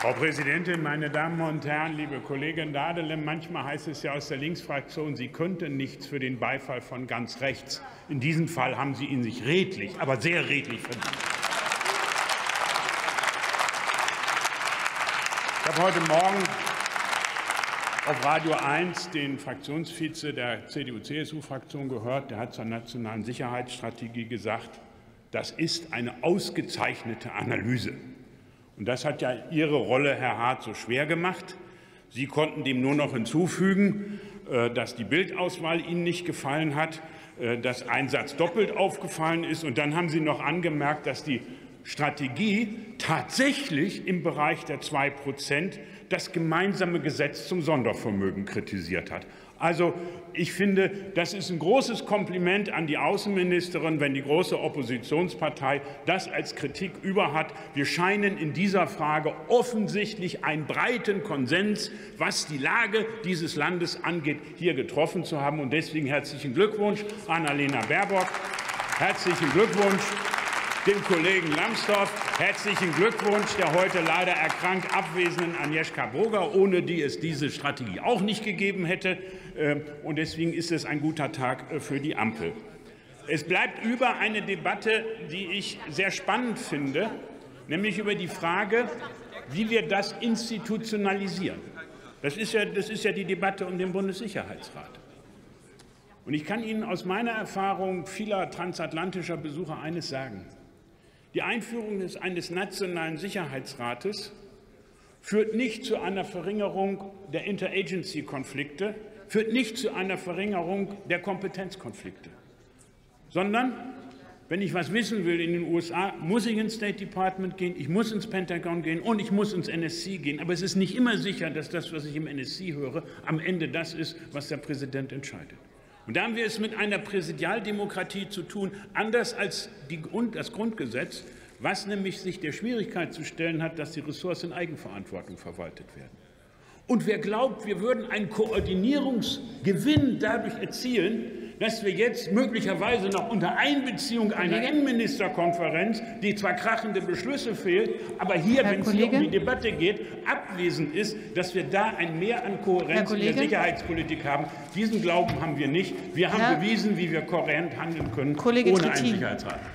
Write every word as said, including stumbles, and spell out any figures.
Frau Präsidentin, meine Damen und Herren, liebe Kollegin Dahdele! Manchmal heißt es ja aus der Linksfraktion, sie könnten nichts für den Beifall von ganz rechts. In diesem Fall haben Sie ihn sich redlich, aber sehr redlich verdient. Ich habe heute Morgen auf Radio eins den Fraktionsvize der C D U C S U-Fraktion gehört. Der hat zur nationalen Sicherheitsstrategie gesagt, das ist eine ausgezeichnete Analyse. Und das hat ja Ihre Rolle, Herr Hart, so schwer gemacht. Sie konnten dem nur noch hinzufügen, dass die Bildauswahl Ihnen nicht gefallen hat, dass ein Satz doppelt aufgefallen ist. Und dann haben Sie noch angemerkt, dass die Strategie tatsächlich im Bereich der zwei Prozent das gemeinsame Gesetz zum Sondervermögen kritisiert hat. Also ich finde, das ist ein großes Kompliment an die Außenministerin, wenn die große Oppositionspartei das als Kritik über hat. Wir scheinen in dieser Frage offensichtlich einen breiten Konsens, was die Lage dieses Landes angeht, hier getroffen zu haben. Und deswegen herzlichen Glückwunsch an Annalena Baerbock. Herzlichen Glückwunsch dem Kollegen Lambsdorff. Herzlichen Glückwunsch der heute leider erkrankt abwesenden Agnieszka Boger, ohne die es diese Strategie auch nicht gegeben hätte. Und deswegen ist es ein guter Tag für die Ampel. Es bleibt über eine Debatte, die ich sehr spannend finde, nämlich über die Frage, wie wir das institutionalisieren. Das ist ja, das ist ja die Debatte um den Bundessicherheitsrat. Und ich kann Ihnen aus meiner Erfahrung vieler transatlantischer Besucher eines sagen. Die Einführung eines nationalen Sicherheitsrates führt nicht zu einer Verringerung der Interagency-Konflikte, führt nicht zu einer Verringerung der Kompetenzkonflikte, sondern wenn ich was wissen will in den U S A, muss ich ins State Department gehen, ich muss ins Pentagon gehen und ich muss ins N S C gehen. Aber es ist nicht immer sicher, dass das, was ich im N S C höre, am Ende das ist, was der Präsident entscheidet. Und da haben wir es mit einer Präsidialdemokratie zu tun, anders als die Grund, das Grundgesetz, was nämlich sich der Schwierigkeit zu stellen hat, dass die Ressourcen in Eigenverantwortung verwaltet werden. Und wer glaubt, wir würden einen Koordinierungsgewinn dadurch erzielen, dass wir jetzt möglicherweise noch unter Einbeziehung einer Innenministerkonferenz, die zwar krachende Beschlüsse fehlt, aber hier, wenn es hier um die Debatte geht, abwesend ist, dass wir da ein Mehr an Kohärenz in der Sicherheitspolitik haben. Diesen Glauben haben wir nicht. Wir haben Herr bewiesen, wie wir kohärent handeln können Kollege ohne Trittin. einen Sicherheitsrat.